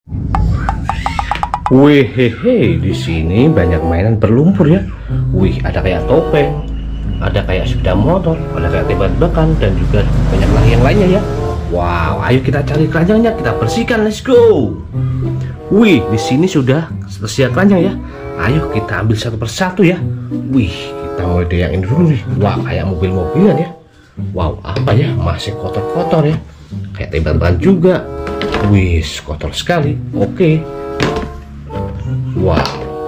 Wih, hehe, di sini banyak mainan berlumpur ya. Wih, ada kayak topeng, ada kayak sepeda motor, ada kayak tebak-tebakan, dan juga banyak lagi yang lainnya ya. Wow, ayo kita cari keranjangnya, kita bersihkan, let's go. Wih, di sini sudah selesai keranjang ya. Ayo kita ambil satu persatu ya. Wih, kita mulai dari yang ini dulu nih. Wah, kayak mobil-mobilan ya. Wow, apa ya? Masih kotor-kotor ya. Kayak tebak-tebakan juga. Wih, kotor sekali. Oke. Wow.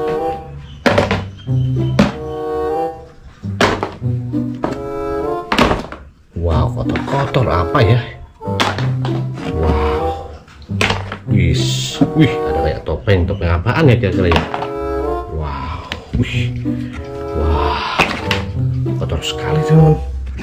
Wow, kotor-kotor apa ya? Wow. Wih, ada kayak topeng apaan ya kira-kira ya? Wow. Wih. Wah. Kotor sekali teman.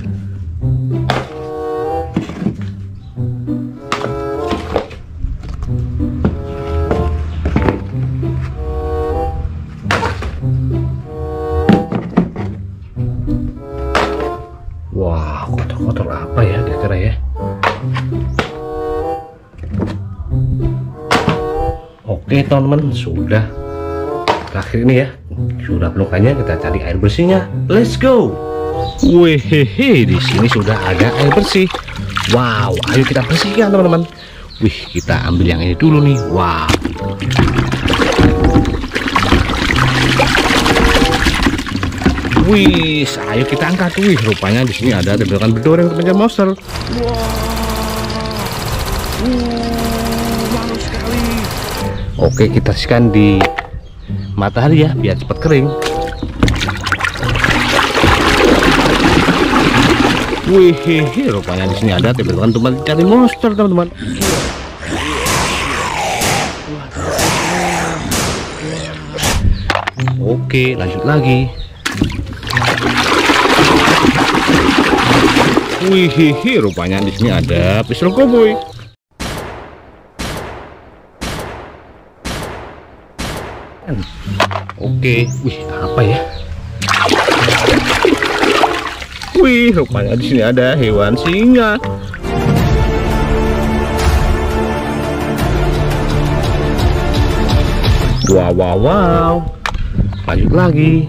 Wah, kotor-kotor apa ya kira-kira ya? Oke teman-teman, sudah terakhir ini ya. Sudah pelukannya, kita cari air bersihnya. Let's go. Wehehe, di sini sudah ada air bersih. Wow, ayo kita bersihkan teman-teman. Wih, kita ambil yang ini dulu nih. Wow. Wih, ayo kita angkat. Wih, rupanya di sini ada tembakan bedor yang mengejar monster. Wow. Malu sekali. Oke, kita siskan di matahari ya, biar cepat kering. Wih, rupanya di sini ada tembakan tempat cari monster, teman-teman. Oke, lanjut lagi. Wih, rupanya di sini ada pistol cowboy. Oke, wih, apa ya? Wih, rupanya di sini ada hewan singa. Wow. Lanjut lagi.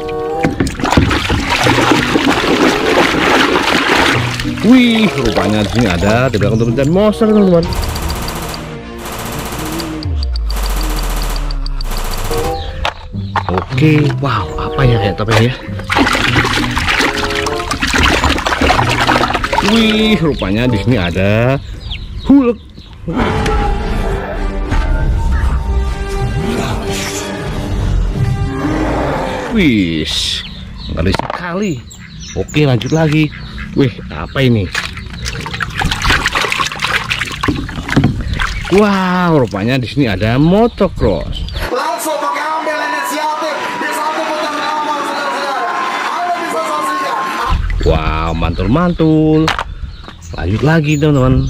Wih, rupanya di sini ada tembakan untuk mencari monster, teman-teman. Oke, wow, apa ya kayak topeng ya? Wih, rupanya di sini ada Hulk. Wih, ngeri sekali. Oke, lanjut lagi. Wih, apa ini? Wow, rupanya di sini ada motocross. Wow, mantul-mantul. Lanjut lagi, teman-teman.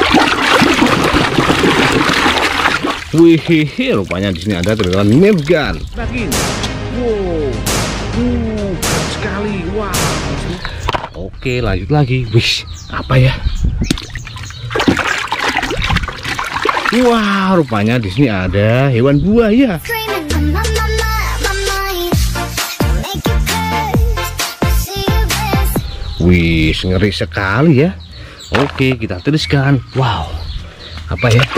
Wih, rupanya di sini ada tembakan nerf gun. Wow, keren sekali. Wow. Oke, lanjut lagi. Wih, apa ya? Wah, rupanya di sini ada hewan buaya. Wih, ngeri sekali ya. Oke, kita tuliskan. Wow, apa ya?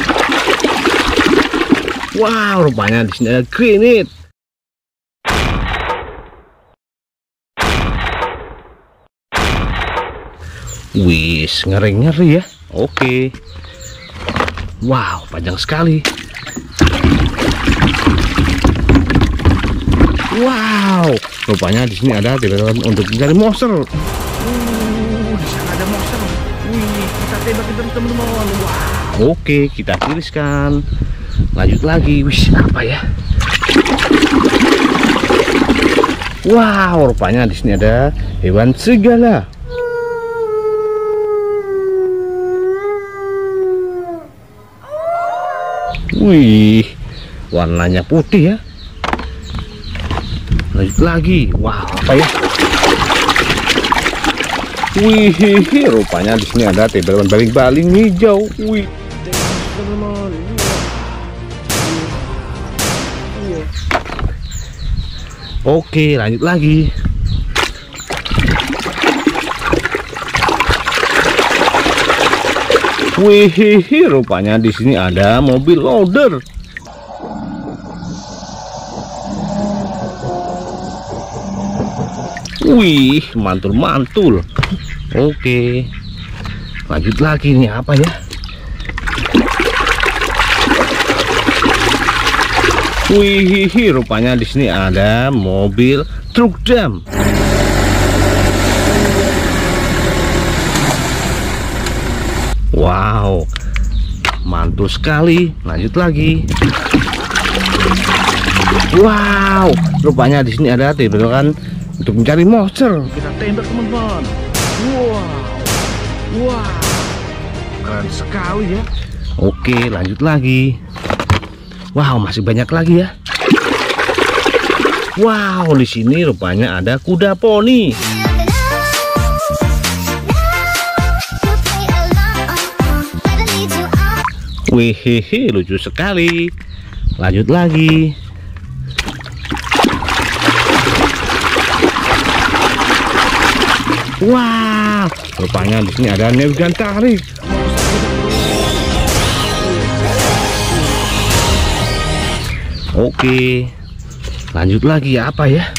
Wow, rupanya di sini ada grenade. Wih, ngeri-ngeri ya. Oke. Wow, panjang sekali. Wow, rupanya di sini ada tembakan untuk mencari monster. Di sana ada monster. Wih, kita tembakin terus, teman-teman. Wow. Oke, kita tiriskan. Lanjut lagi. Wih, apa ya? Wow, rupanya di sini ada hewan serigala. Wih, warnanya putih ya. Lanjut lagi. Wow, apa ya? Wih, rupanya di sini ada tembakan baling-baling hijau. Wih, teman-teman. Oke, lanjut lagi. Wih, rupanya di sini ada mobil loader. Wih, mantul-mantul. Oke, lanjut lagi nih, apa ya? Wih, rupanya di sini ada mobil truk dam. Wow, mantul sekali. Lanjut lagi. Wow, rupanya di sini ada tembakan untuk mencari monster. Kita tembak, teman-teman. Wow, keren sekali ya. Oke, lanjut lagi. Wow, masih banyak lagi ya. Wow, di sini rupanya ada kuda poni. Wih, lucu sekali. Lanjut lagi. Wow, rupanya di sini ada Neo dan tarik. Oke, lanjut lagi, apa ya?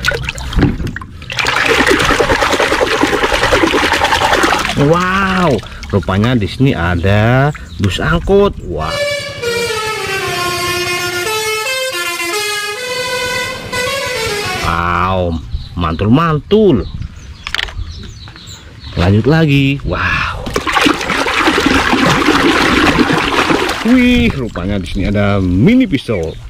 Wow, rupanya di sini ada bus angkut. Wah. Wow, mantul-mantul. Lanjut lagi. Wow. Wih, rupanya di sini ada mini pistol.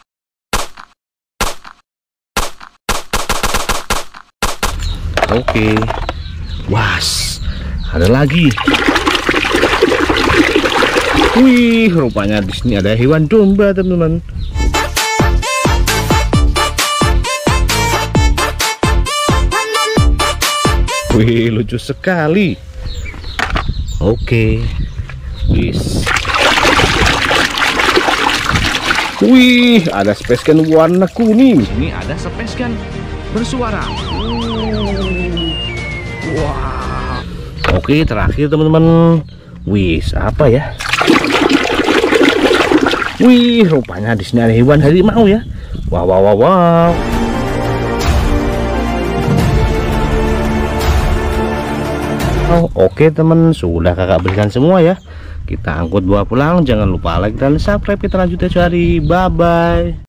Oke, was, ada lagi. Wih, rupanya di sini ada hewan domba, teman-teman. Wih, lucu sekali. Oke, wis. Wih, ada space can warna kuning. Ini ada space can bersuara. Wah. Oke, terakhir teman-teman. Wis, apa ya? Wih, rupanya di sini ada hewan harimau ya. Wow, wow, wow, wow. Oh, oke teman, sudah kakak berikan semua ya. Kita angkut bawa pulang. Jangan lupa like dan subscribe. Kita lanjut esok hari. Bye bye.